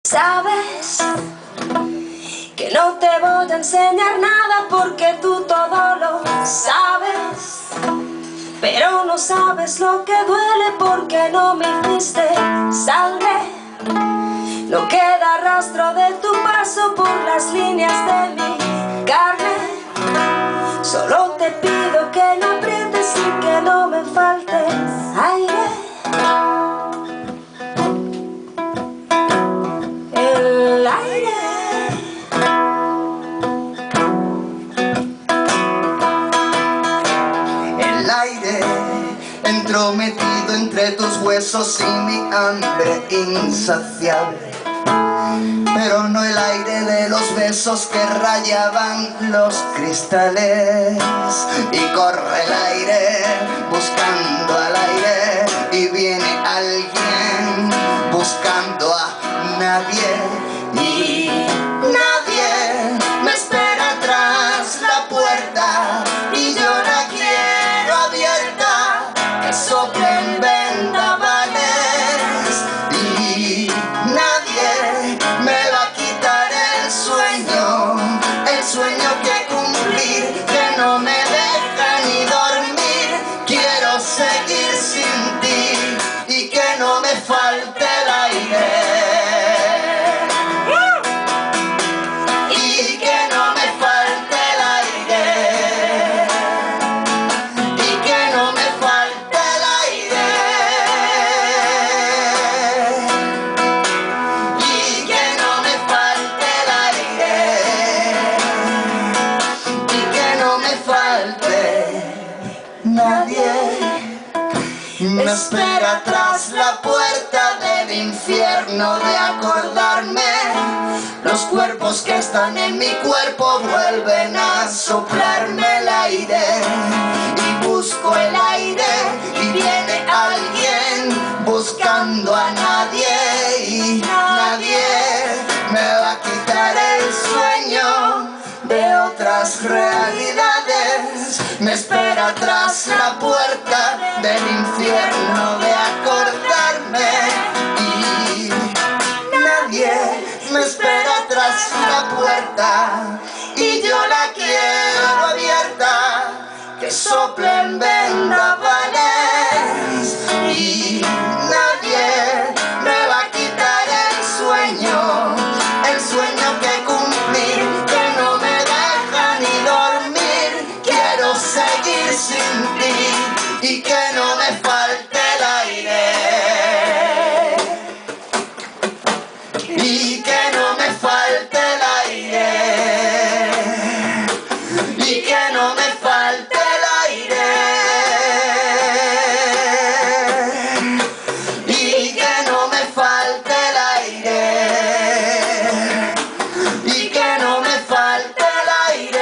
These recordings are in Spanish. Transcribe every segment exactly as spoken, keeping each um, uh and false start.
Sabes que no te voy a enseñar nada porque tú todo lo sabes, pero no sabes lo que duele porque no me hiciste sangre. No queda rastro de tu paso por las líneas de mi carne. Solo te pido que no aprietes y que no me falte aire. El aire. El aire entrometido entre tus huesos y mi hambre insaciable. Pero no el aire de los besos que rayaban los cristales. Y corre el aire buscando al aire, y viene alguien buscando a nadie. Y nadie me espera tras la puerta, y yo la quiero abierta, que soplen vendavales. Y nadie me va a quitar el sueño, el sueño que cumplir, que no me deja ni dormir. Quiero seguir sin ti y que no me falte el aire. Y que no me falte el aire. Y que no me falte el aire. Y que no me falte el aire. Y que no me falte nadie. Me espera tras la puerta del infierno de acordarme. Los cuerpos que están en mi cuerpo vuelven a soplarme el aire. Y busco el aire y viene alguien buscando a nadie. Y nadie me va a quitar el sueño de otras realidades. Me espera tras la puerta del infierno de acordarme. Y nadie me espera tras la puerta, y yo la quiero abierta, que soplen vendavales. Y nadie me va a quitar el sueño, el sueño que cumplir, que no me deja ni dormir. Quiero seguir sin ti y que no me falte el aire. Y que no me falte el aire. Y que no me falte el aire. Y que no me falte el aire. Y que no me falte el aire.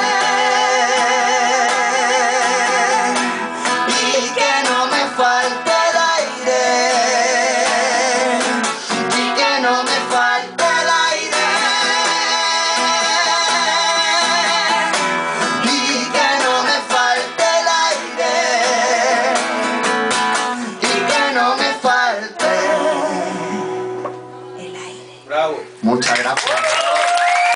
Y que no me falte el aire. Y que no me falte el aire. Y que no me falte el aire. Y que no me falte El aire. Bravo. Muchas gracias.